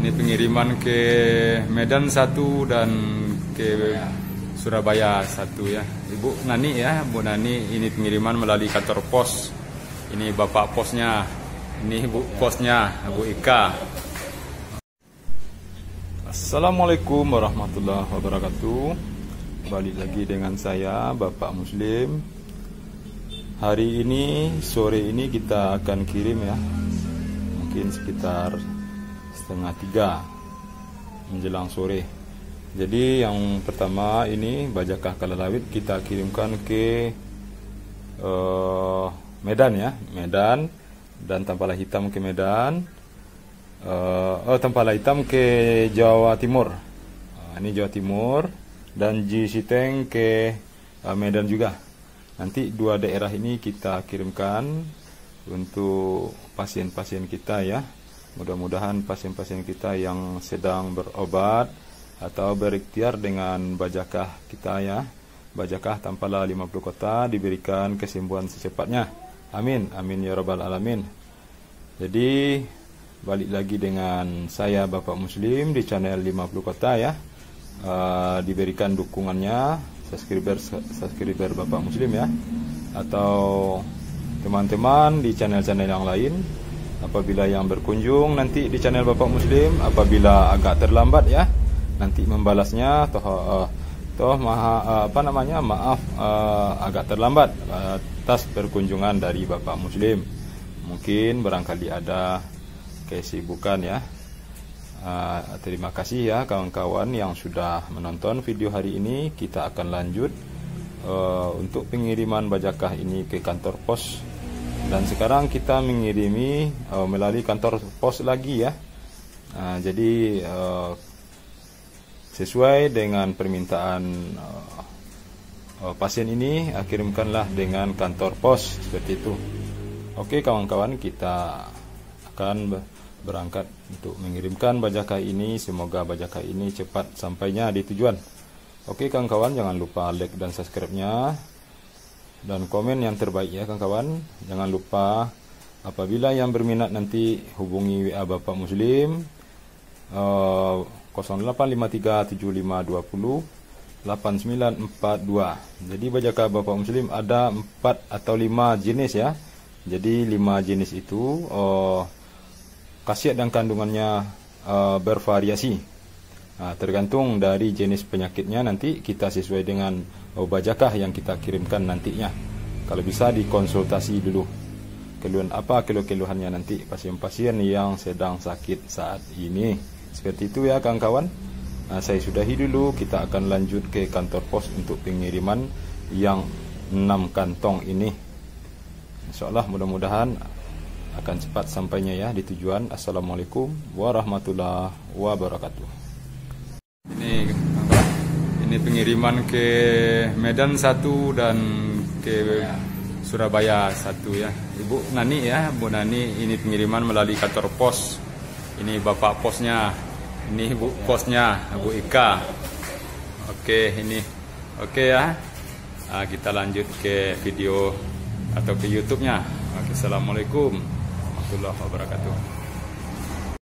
Ini pengiriman ke Medan satu dan ke Surabaya satu ya. Ibu Nani ya, Bu Nani, ini pengiriman melalui kantor pos. Ini bapak posnya, ini ibu posnya, Bu Ika. Assalamualaikum warahmatullahi wabarakatuh. Balik lagi dengan saya, Bapak Muslim. Hari ini, sore ini kita akan kirim ya, mungkin sekitar 2:30 menjelang sore. Jadi yang pertama ini bajakah Kalalawit kita kirimkan ke Medan ya, Medan, dan Tampala Hitam ke Medan, Tampala Hitam ke Jawa Timur. Ini Jawa Timur, dan Jisiteng ke Medan juga. Nanti dua daerah ini kita kirimkan untuk pasien-pasien kita ya. Mudah-mudahan pasien-pasien kita yang sedang berobat atau berikhtiar dengan bajakah kita ya, bajakah Tampala 50 kota diberikan kesembuhan secepatnya. Amin, amin ya rabbal alamin. Jadi balik lagi dengan saya, Bapak Muslim, di channel 50 kota ya. Diberikan dukungannya subscriber Bapak Muslim ya, atau teman-teman di channel-channel yang lain. Apabila yang berkunjung nanti di channel Bapak Muslim, apabila agak terlambat ya, nanti membalasnya maaf agak terlambat atas berkunjungan dari Bapak Muslim. Mungkin barangkali ada kesibukan ya. Terima kasih ya kawan-kawan yang sudah menonton video hari ini. Kita akan lanjut untuk pengiriman bajakah ini ke kantor pos. Dan sekarang kita mengirimi melalui kantor pos lagi ya. Jadi sesuai dengan permintaan pasien ini, kirimkanlah dengan kantor pos seperti itu. Oke kawan-kawan, kita akan berangkat untuk mengirimkan bajakah ini. Semoga bajakah ini cepat sampainya di tujuan. Oke kawan-kawan, jangan lupa like dan subscribe-nya dan komen yang terbaik ya kawan-kawan. Jangan lupa apabila yang berminat nanti hubungi WA Bapak Muslim 085375208942. Jadi bajakah Bapak Muslim ada 4 atau 5 jenis ya. Jadi 5 jenis itu khasiat dan kandungannya bervariasi. Tergantung dari jenis penyakitnya, nanti kita sesuai dengan bajakah yang kita kirimkan nantinya. Kalau bisa dikonsultasi dulu keluhannya nanti pasien-pasien yang sedang sakit saat ini. Seperti itu ya kawan-kawan. Saya sudahi dulu, kita akan lanjut ke kantor pos untuk pengiriman yang 6 kantong ini. Insyaallah mudah-mudahan akan cepat sampainya ya di tujuan. Assalamualaikum warahmatullahi wabarakatuh. Ini pengiriman ke Medan satu dan ke Surabaya satu ya. Ibu Nani ya, Bu Nani, ini pengiriman melalui kantor pos. Ini bapak posnya, ini ibu posnya, Bu Ika. Oke, ini oke ya. Kita lanjut ke video atau ke YouTube-nya. Assalamualaikum warahmatullahi wabarakatuh.